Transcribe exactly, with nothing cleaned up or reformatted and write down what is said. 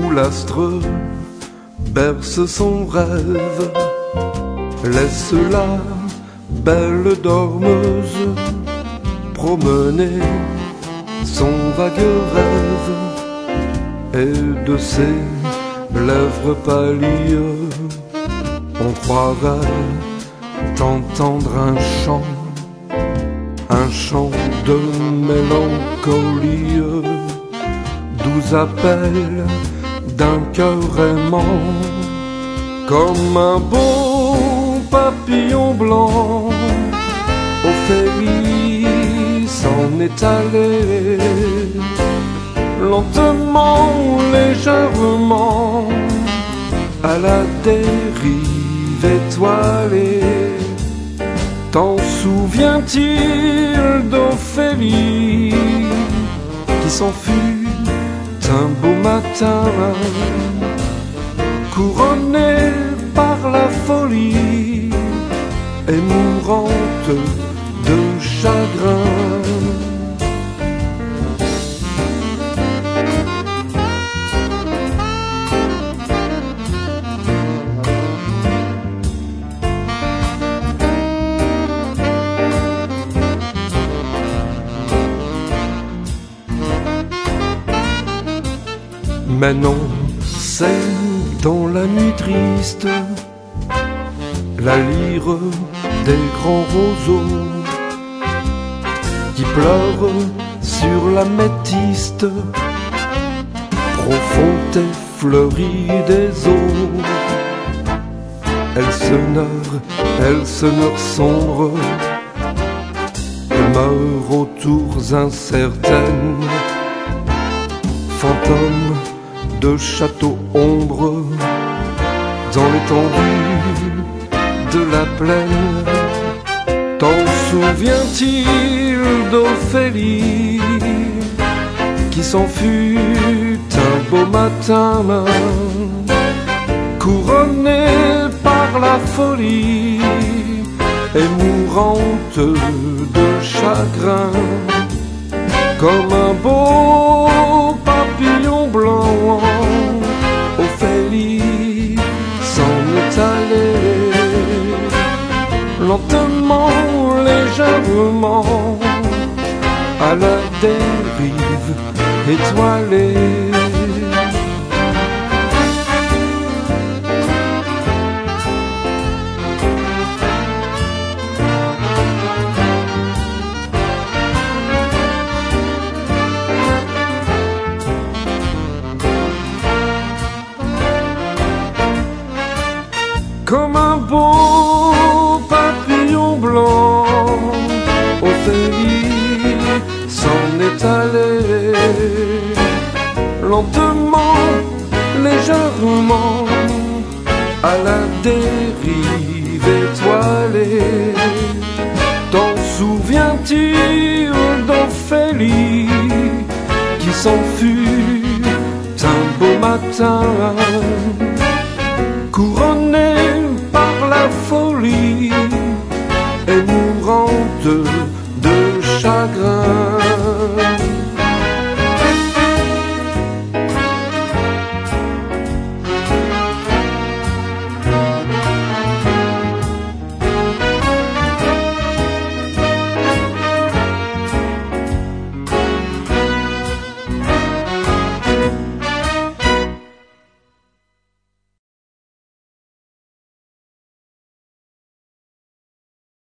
où l'astre berce son rêve. Laisse-la, belle dormeuse, promener son vague rêve, et de ses lèvres pâlies on croirait entendre un chant, un chant de mélancolie, doux appel d'un cœur aimant, comme un beau papillon blanc. Ophélie s'en est allée, lentement, légèrement, à la dérive étoilée. T'en souvient-il d'Ophélie qui s'enfuit un beau matin, couronnée par la folie et mourante de chagrin? Mais non, c'est dans la nuit triste, la lyre des grands roseaux qui pleurent sur la métiste profonde et fleurie des eaux. Elle se meurt, elle se meurt sombre, elle meurt aux tours incertaines, fantôme de château ombre dans l'étendue de la plaine. T'en souvient-il d'Ophélie qui s'enfuit un beau matin, couronnée par la folie et mourante de chagrin, comme un beau papillon blanc? Ophélie s'en est allée, lentement, légèrement, à la dérive étoilée. Comme un beau papillon blanc, Ophélie s'en est allée, lentement, légèrement, à la dérive étoilée. T'en souvient-il d'Ophélie qui s'enfuit un beau matin,